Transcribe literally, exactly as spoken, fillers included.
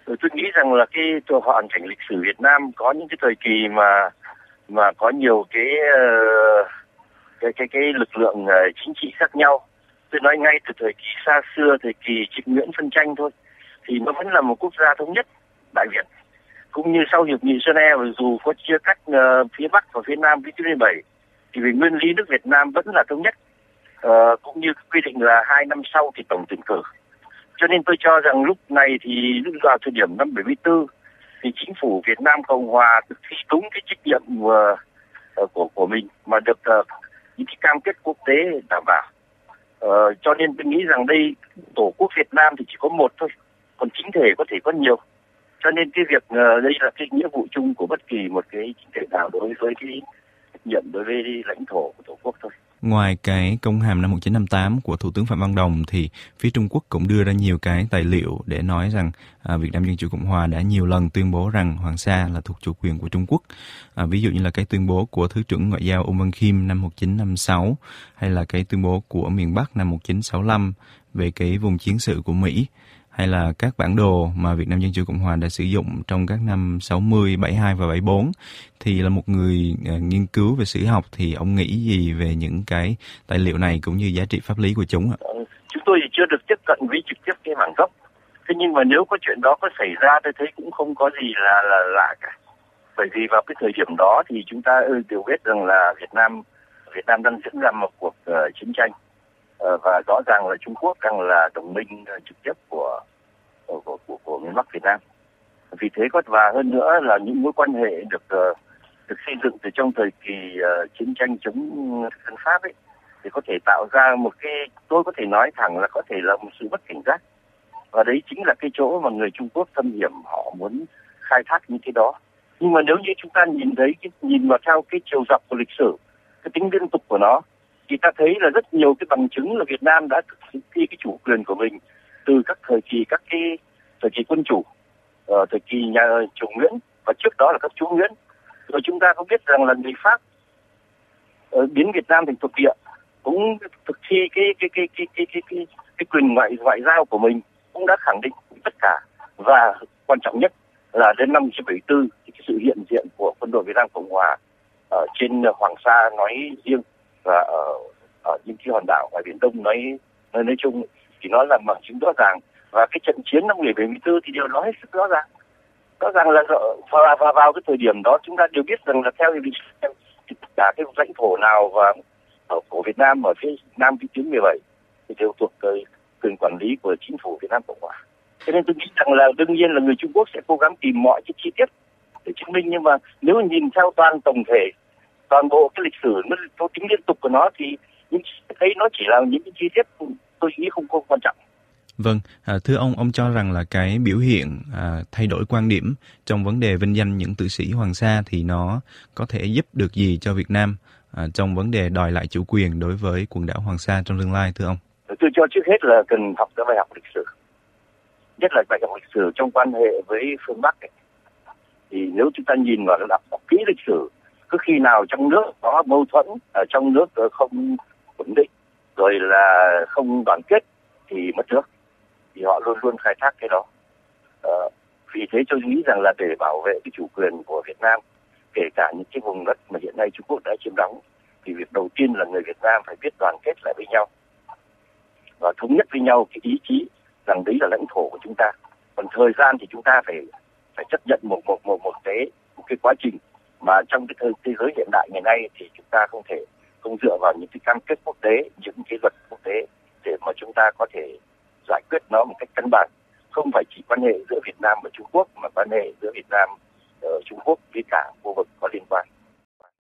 Tôi nghĩ rằng là cái hoàn cảnh lịch sử Việt Nam có những cái thời kỳ mà mà có nhiều cái cái cái cái lực lượng chính trị khác nhau. Tôi nói ngay từ thời kỳ xa xưa, thời kỳ Trịnh Nguyễn phân tranh thôi, thì nó vẫn là một quốc gia thống nhất Đại Việt. Cũng như sau hiệp nghị Geneva, dù có chia cắt uh, phía Bắc và phía Nam với chín bảy, thì về nguyên lý nước Việt Nam vẫn là thống nhất. Uh, cũng như quy định là hai năm sau thì tổng tuyển cử. Cho nên tôi cho rằng lúc này thì lúc vào thời điểm năm bảy mươi tư thì chính phủ Việt Nam Cộng Hòa thực thi đúng cái trách nhiệm uh, uh, của của mình mà được uh, những cái cam kết quốc tế đảm bảo. Uh, cho nên tôi nghĩ rằng đây tổ quốc Việt Nam thì chỉ có một thôi, còn chính thể có thể có nhiều. Cho nên cái việc uh, đây là cái nghĩa vụ chung của bất kỳ một cái chính thể nào đối với cái trách nhiệm đối với lãnh thổ của tổ quốc thôi. Ngoài cái công hàm năm một nghìn chín trăm năm mươi tám của Thủ tướng Phạm Văn Đồng thì phía Trung Quốc cũng đưa ra nhiều cái tài liệu để nói rằng à, Việt Nam Dân Chủ Cộng Hòa đã nhiều lần tuyên bố rằng Hoàng Sa là thuộc chủ quyền của Trung Quốc. À, ví dụ như là cái tuyên bố của Thứ trưởng Ngoại giao Ung Văn Khiêm năm một nghìn chín trăm năm mươi sáu hay là cái tuyên bố của miền Bắc năm một nghìn chín trăm sáu mươi lăm về cái vùng chiến sự của Mỹ, hay là các bản đồ mà Việt Nam Dân Chủ Cộng Hòa đã sử dụng trong các năm sáu mươi, bảy mươi hai và bảy mươi bốn. Thì là một người uh, nghiên cứu về sử học thì ông nghĩ gì về những cái tài liệu này cũng như giá trị pháp lý của chúng ạ? Chúng tôi thì chưa được tiếp cận với trực tiếp cái bản gốc. Thế nhưng mà nếu có chuyện đó có xảy ra tôi thấy cũng không có gì là là lạ cả. Bởi vì vào cái thời điểm đó thì chúng ta đều biết rằng là Việt Nam Việt Nam đang diễn ra một cuộc uh, chiến tranh. Và rõ ràng là Trung Quốc đang là đồng minh trực tiếp của của, của, của, của miền Bắc Việt Nam. Vì thế có và hơn nữa là những mối quan hệ được được xây dựng từ trong thời kỳ uh, chiến tranh chống thực dân Pháp ấy, thì có thể tạo ra một cái, tôi có thể nói thẳng là có thể là một sự bất cảnh giác. Và đấy chính là cái chỗ mà người Trung Quốc thâm hiểm họ muốn khai thác những cái đó. Nhưng mà nếu như chúng ta nhìn thấy cái, nhìn vào theo cái chiều dọc của lịch sử, cái tính liên tục của nó, thì ta thấy là rất nhiều cái bằng chứng là Việt Nam đã thực thi cái chủ quyền của mình từ các thời kỳ các cái thời kỳ quân chủ, uh, thời kỳ nhà chủ Nguyễn và trước đó là các chúa Nguyễn. Rồi chúng ta có biết rằng là người Pháp uh, biến Việt Nam thành thuộc địa cũng thực thi cái cái cái cái cái cái cái, cái quyền ngoại ngoại giao của mình, cũng đã khẳng định tất cả. Và quan trọng nhất là đến năm một nghìn chín trăm bảy mươi tư thì cái sự hiện diện của quân đội Việt Nam Cộng Hòa ở trên Hoàng Sa nói riêng và ở, ở những cái hòn đảo ngoài Biển Đông nói nói, nói chung thì nó là bằng chứng rõ ràng. Và cái trận chiến năm một nghìn chín trăm bảy mươi tư thì điều đó hết sức rõ ràng. Rõ ràng là và, và vào cái thời điểm đó chúng ta đều biết rằng là theo lịch sử thì tất cả cái lãnh thổ nào và ở của Việt Nam ở phía Nam vĩ tuyến mười bảy thì đều thuộc quyền quản lý của chính phủ Việt Nam Cộng Hòa. Cho nên tôi nghĩ rằng là đương nhiên là người Trung Quốc sẽ cố gắng tìm mọi cái chi tiết để chứng minh, nhưng mà nếu nhìn theo toàn tổng thể, toàn bộ cái lịch sử nó có tính liên tục của nó thì những thấy nó chỉ là những cái chi tiết tôi nghĩ không không quan trọng. Vâng, à, thưa ông, ông cho rằng là cái biểu hiện à, thay đổi quan điểm trong vấn đề vinh danh những tử sĩ Hoàng Sa thì nó có thể giúp được gì cho Việt Nam à, trong vấn đề đòi lại chủ quyền đối với quần đảo Hoàng Sa trong tương lai, thưa ông? Tôi cho trước hết là cần học các bài học lịch sử, nhất là bài học lịch sử trong quan hệ với phương Bắc ấy. Thì nếu chúng ta nhìn vào đọc, đọc kỹ lịch sử, cứ khi nào trong nước có mâu thuẫn, ở trong nước không ổn định, rồi là không đoàn kết thì mất nước, thì họ luôn luôn khai thác cái đó. Ờ, vì thế tôi nghĩ rằng là để bảo vệ cái chủ quyền của Việt Nam, kể cả những cái vùng đất mà hiện nay Trung Quốc đã chiếm đóng, thì việc đầu tiên là người Việt Nam phải biết đoàn kết lại với nhau và thống nhất với nhau cái ý chí rằng đấy là lãnh thổ của chúng ta. Còn thời gian thì chúng ta phải phải chấp nhận một một một một cái một cái quá trình mà trong cái thế, thế giới hiện đại ngày nay thì chúng ta không thể không dựa vào những cái cam kết quốc tế, những cái luật quốc tế để mà chúng ta có thể giải quyết nó một cách căn bản. Không phải chỉ quan hệ giữa Việt Nam và Trung Quốc mà quan hệ giữa Việt Nam, uh, Trung Quốc với cả khu vực có liên quan.